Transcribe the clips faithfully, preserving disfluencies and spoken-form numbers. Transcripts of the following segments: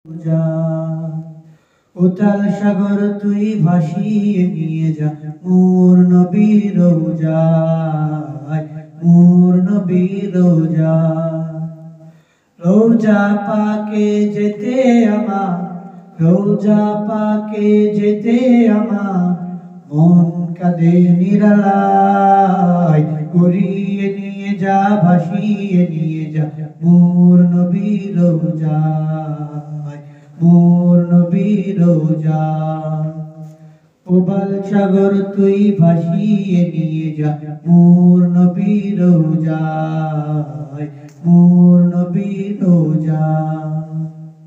যা উতাল সাগর তুই ভাসিয়ে নিয়ে যা মোর নবীর রওজায়, মোর নবীর রওজায়। রওজা পাকে যেতে আমার, রওজা পাকে যেতে আমার মন কাঁদে নিরালায়। করিয়ে নিয়ে যা, ভাসিয়ে নিয়ে যা মোর নবীর রওজায়, মোর নবীর রওজায়। প্রবাল সাগর তুই ভাসিয়ে নিয়ে যা মোর নবীর রওজায়, মোর নবীর রওজায়।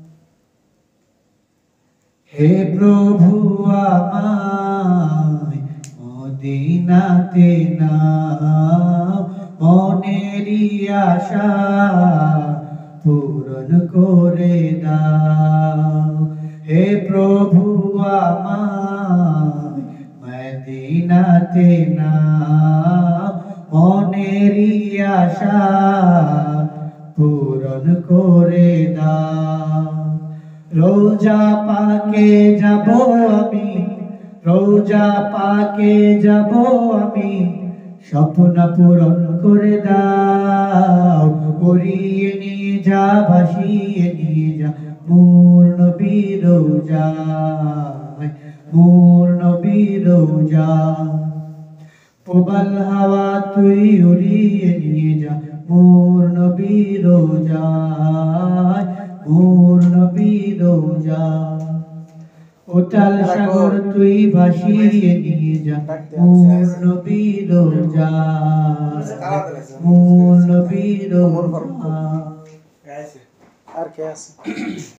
হে প্রভু আমায় মদিনাতে নাও, মনেরই আশা পূরণ করে দাও। হে প্রভু আমায় মদিনাতে নাও, মনেরই আশা পূরণ করে দাও। রওজা পাকে যাব আমি, রওজা পাকে যাব আমি, স্বপ্ন পূরণ করে দাও। করিয়ে নিয়ে যা, ভাসিয়ে নিয়ে যা মোর নবীর রওজায়, মোর নবীর রওজায়। প্রবাল হাওয়া তুই উড়িয়ে নিয়ে যা মোর নবীর রওজায়, মোর নবীর রওজায়। উতাল সাগর তুই ভাসিয়ে নিয়ে যা মোর নবীর রওজায়, মোর নবীর রওজায়। আর কে আছে?